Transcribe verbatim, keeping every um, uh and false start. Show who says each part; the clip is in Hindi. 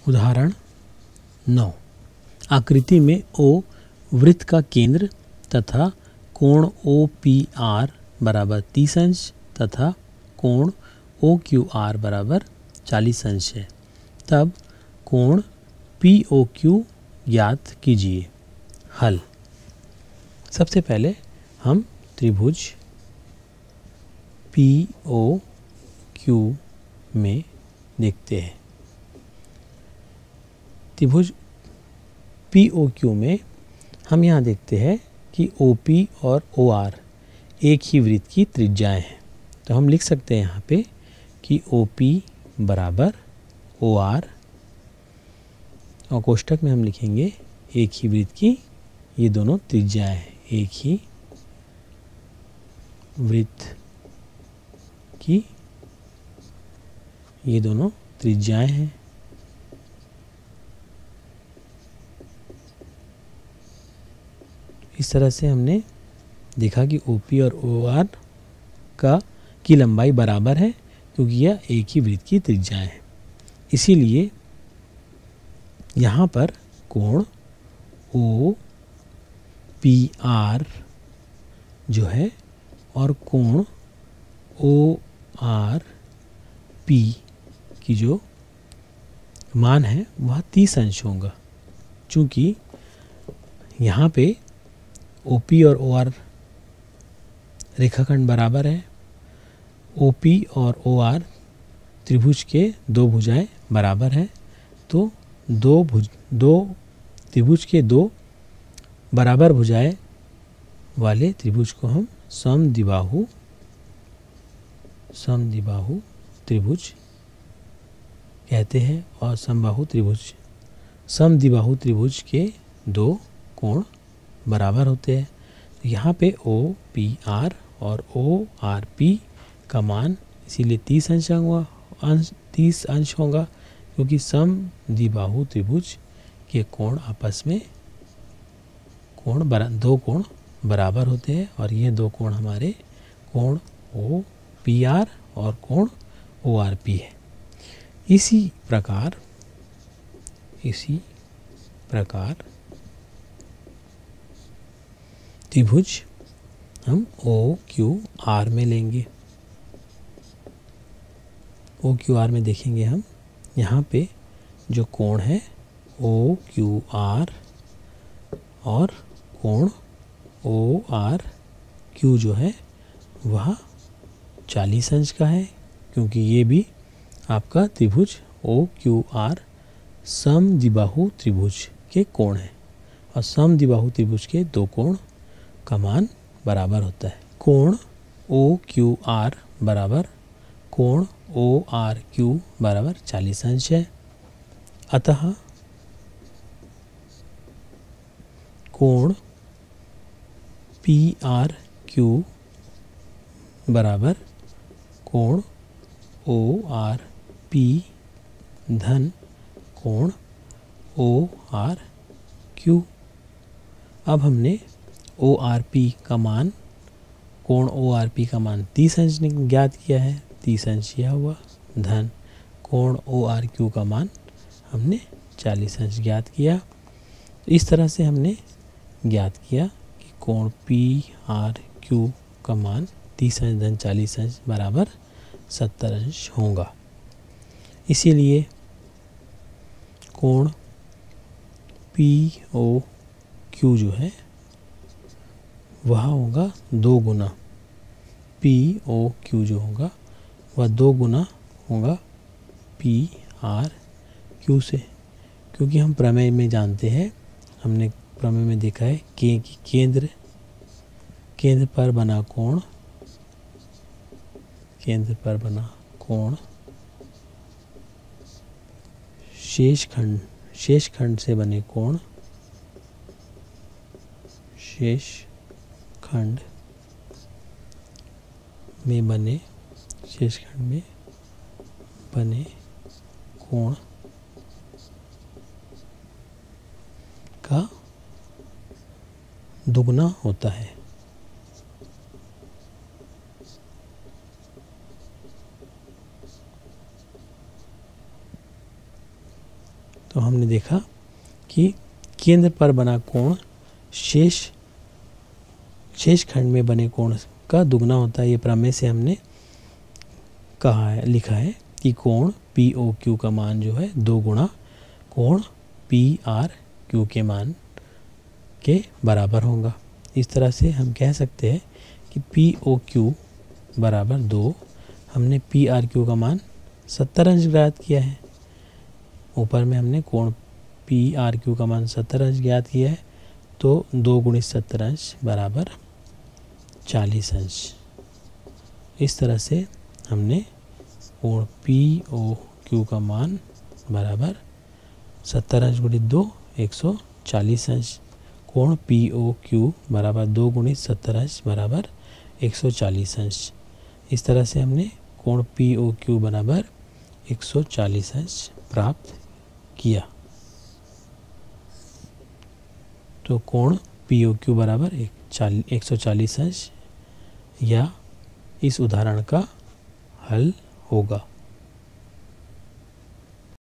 Speaker 1: उदाहरण नौ। आकृति में O वृत्त का केंद्र तथा कोण ओ पी आर बराबर तीस अंश तथा कोण ओ क्यू आर बराबर चालीस अंश है, तब कोण पी ओ क्यू ज्ञात कीजिए। हल। सबसे पहले हम त्रिभुज पी ओ क्यू में देखते हैं। त्रिभुज पी ओ क्यू में हम यहाँ देखते हैं कि ओ पी और ओ आर एक ही वृत्त की त्रिज्याएं हैं, तो हम लिख सकते हैं यहाँ पे कि ओ पी बराबर ओ आर, और कोष्टक में हम लिखेंगे एक ही वृत्त की ये दोनों त्रिज्याएं हैं, एक ही वृत्त की ये दोनों त्रिज्याएं हैं। इस तरह से हमने देखा कि ओ पी और ओ आर का की लंबाई बराबर है, क्योंकि यह एक ही वृत्त की त्रिज्याएं हैं। इसीलिए यहाँ पर कोण ओ पी आर जो है और कोण ओ आर पी की जो मान है वह तीस अंश होगा। चूँकि यहाँ पे ओ पी और ओ आर रेखाखंड बराबर है, ओ पी और ओ आर त्रिभुज के दो भुजाएं बराबर हैं, तो दो भुज दो त्रिभुज के दो बराबर भुजाएं वाले त्रिभुज को हम समद्विबाहु समद्विबाहु त्रिभुज कहते हैं। और समबाहु त्रिभुज समद्विबाहु त्रिभुज के दो कोण बराबर होते हैं। तो यहाँ पे ओ पी आर और ओ आर पी का मान इसीलिए तीस अंश होगा अंश तीस अंश होगा, क्योंकि समद्विबाहु त्रिभुज के कोण आपस में कोण बरा दो कोण बराबर होते हैं, और ये दो कोण हमारे कोण ओ पी आर और कोण ओ आर पी है। इसी प्रकार इसी प्रकार त्रिभुज हम ओ क्यू आर में लेंगे। ओ क्यू आर में देखेंगे हम यहाँ पे जो कोण है ओ क्यू आर और कोण ओ आर क्यू जो है वह चालीस अंश का है, क्योंकि ये भी आपका त्रिभुज ओ क्यू आर समद्विबाहु त्रिभुज के कोण है, और समद्विबाहु त्रिभुज के दो कोण का मान बराबर होता है। कोण ओ क्यू आर बराबर कोण ओ आर क्यू बराबर चालीस अंश है। अतः कोण पी आर क्यू बराबर कोण ओ आर पी धन कोण ओ आर क्यू। अब हमने ओ आर पी का मान कोण ओ आर पी का मान तीस अंश ज्ञात किया है, तीस अंश यह हुआ, धन कोण ओ आर क्यू का मान हमने चालीस अंश ज्ञात किया। तो इस तरह से हमने ज्ञात किया कि कोण पी आर क्यू का मान तीस अंश धन चालीस अंश बराबर सत्तर अंश होगा। इसीलिए कोण पी ओ क्यू जो है वह होगा दो गुना पी ओ क्यू जो होगा वह दो गुना होगा पी आर क्यू से, क्योंकि हम प्रमेय में जानते हैं, हमने प्रमेय में देखा है कि केंद्र केंद्र पर बना कोण केंद्र पर बना कोण शेष खंड शेष खंड से बने कोण शेष खंड में बने शेष खंड में बने कोण का दुगना होता है। तो हमने देखा कि केंद्र पर बना कोण शेष शेष खंड में बने कोण का दुगना होता है। ये प्रमेय से हमने कहा है, लिखा है कि कोण पी ओ क्यू का मान जो है दो गुणा कोण पी आर क्यू के मान के बराबर होगा। इस तरह से हम कह सकते हैं कि पी ओ क्यू बराबर दो, हमने पी आर क्यू का मान सत्तर अंश ज्ञात किया है। ऊपर में हमने कोण पी आर क्यू का मान सत्तर अंश ज्ञात किया है, तो दो गुणित सत्तर अंश बराबर चालीस अंश। इस तरह से हमने कोण पी ओ क्यू का मान बराबर सत्तर अंश गुणित दो एक सौ चालीस अंश, कोण पी ओ क्यू बराबर दो गुणित सत्तर अंश बराबर एक सौ चालीस अंश। इस तरह से हमने कोण पी ओ क्यू बराबर एक सौ चालीस अंश प्राप्त किया। तो कोण पी ओ क्यू बराबर एक चाली एक सौ चालीस अंश या इस उदाहरण का हल होगा।